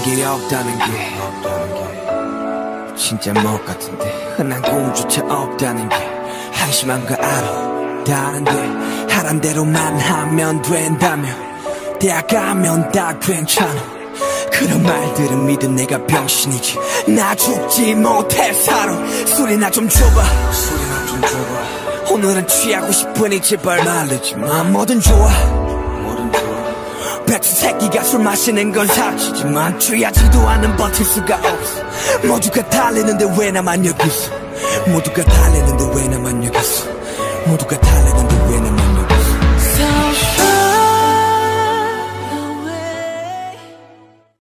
게 없다는 게 진짜 멋 같은데 흔한 꿈조차 없다는 게 한심한 거 알아. 다른데 하란 대로만 하면 된다며 대학 가면 다 괜찮아. 그런 말들은 믿은 내가 병신이지. 나 죽지 못해 살아. 술이나 좀 줘봐. 오늘은 취하고 싶으니 제발 말리지마. 뭐든 좋아. 백수 새끼가 술 마시는 건 사치지만 취하지도 않은 버틸 수가 없어. 모두가 달리는데 왜 나만 여기 있어. 모두가 달리는데 왜 나만 여기 있어. 모두가 달리는데 왜 나만